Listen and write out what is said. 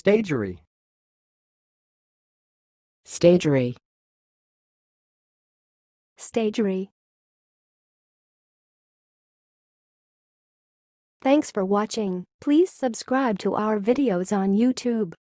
stagiary, stagiary, stagiary. Thanks for watching. Please subscribe to our videos on YouTube.